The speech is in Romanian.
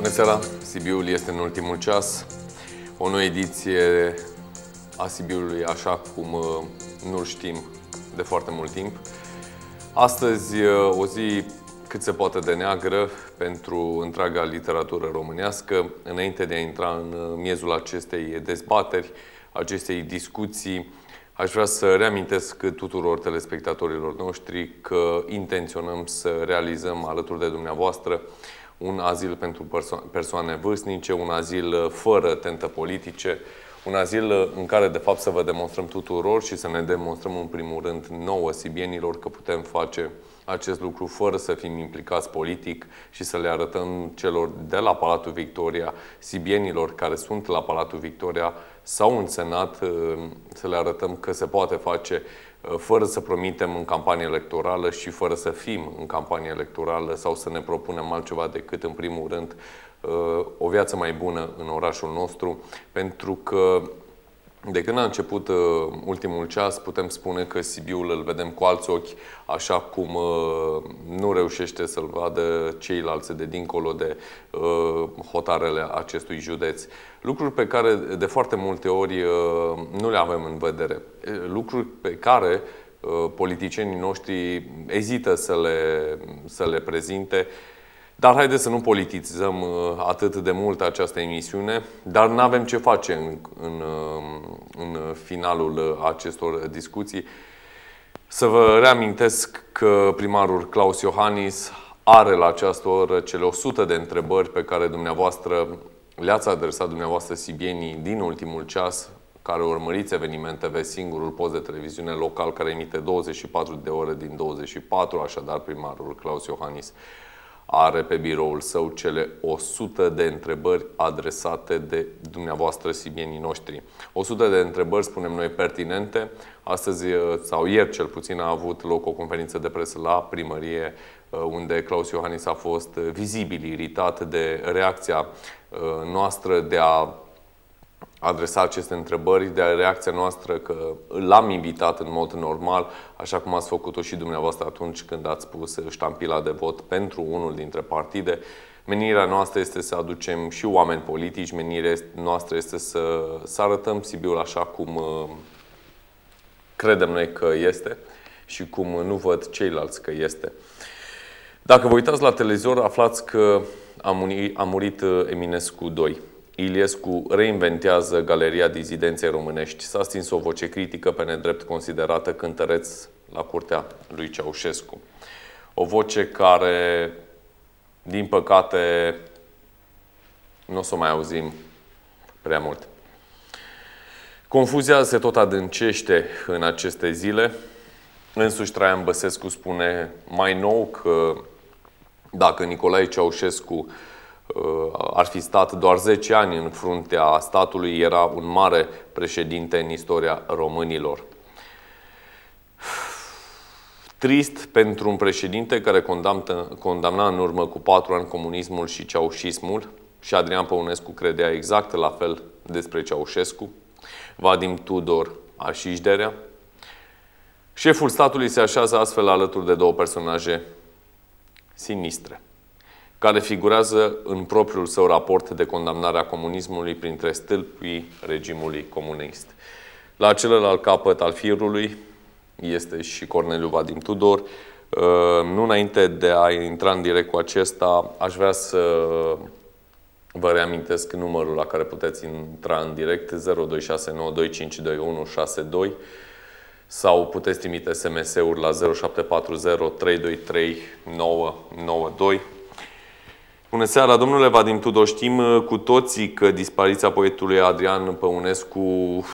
Bună seara! Sibiul este în ultimul ceas. O nouă ediție a Sibiului, așa cum nu-l știm de foarte mult timp. Astăzi, o zi cât se poate de neagră pentru întreaga literatură românească. Înainte de a intra în miezul acestei dezbateri, acestei discuții, aș vrea să reamintesc tuturor telespectatorilor noștri că intenționăm să realizăm alături de dumneavoastră un azil pentru persoane vârstnice, un azil fără tente politice, un azil în care, de fapt, să vă demonstrăm tuturor și să ne demonstrăm, în primul rând, nouă sibienilor că putem face acest lucru fără să fim implicați politic și să le arătăm celor de la Palatul Victoria, sibienilor care sunt la Palatul Victoria sau în Senat, să le arătăm că se poate face fără să promitem în campanie electorală și fără să fim în campanie electorală sau să ne propunem altceva decât, în primul rând, o viață mai bună în orașul nostru, pentru că de când a început ultimul ceas, putem spune că Sibiul îl vedem cu alți ochi, așa cum nu reușește să-l vadă ceilalți de dincolo de hotarele acestui județ. Lucruri pe care de foarte multe ori nu le avem în vedere. Lucruri pe care politicienii noștri ezită să le prezinte. Dar haideți să nu politizăm atât de mult această emisiune, dar nu avem ce face în finalul acestor discuții. Să vă reamintesc că primarul Claus Iohannis are la această oră cele 100 de întrebări pe care dumneavoastră le-ați adresat dumneavoastră sibienii din ultimul ceas, care urmăriți Eveniment TV, singurul post de televiziune local care emite 24 de ore din 24, așadar primarul Claus Iohannis are pe biroul său cele 100 de întrebări adresate de dumneavoastră sibienii noștri. 100 de întrebări, spunem noi, pertinente. Astăzi, sau ieri cel puțin, a avut loc o conferință de presă la primărie, unde Claus Iohannis a fost vizibil iritat de reacția noastră de a adresa aceste întrebări, de reacția noastră că l-am invitat în mod normal, așa cum ați făcut-o și dumneavoastră atunci când ați pus ștampila de vot pentru unul dintre partide. Menirea noastră este să aducem și oameni politici, menirea noastră este să arătăm Sibiul așa cum credem noi că este și cum nu văd ceilalți că este. Dacă vă uitați la televizor, aflați că a murit Eminescu II. Iliescu reinventează Galeria Dizidenței Românești. S-a stins o voce critică pe nedrept considerată cântăreț la curtea lui Ceaușescu. O voce care, din păcate, nu o să o mai auzim prea mult. Confuzia se tot adâncește în aceste zile. Însuși Traian Băsescu spune mai nou că dacă Nicolae Ceaușescu ar fi stat doar 10 ani în fruntea statului, era un mare președinte în istoria românilor. Trist pentru un președinte care condamna în urmă cu 4 ani comunismul și ceaușismul, și Adrian Păunescu credea exact la fel despre Ceaușescu, Vadim Tudor Așișderea. Șeful statului se așează astfel alături de două personaje sinistre, care figurează în propriul său raport de condamnare a comunismului printre stâlpii regimului comunist. La celălalt capăt al firului este și Corneliu Vadim Tudor. Nu înainte de a intra în direct cu acesta, aș vrea să vă reamintesc numărul la care puteți intra în direct, 0269252162, sau puteți trimite SMS-uri la 0740 323 992. Bună seara, domnule Vadim Tudor. Știm cu toții că dispariția poetului Adrian Păunescu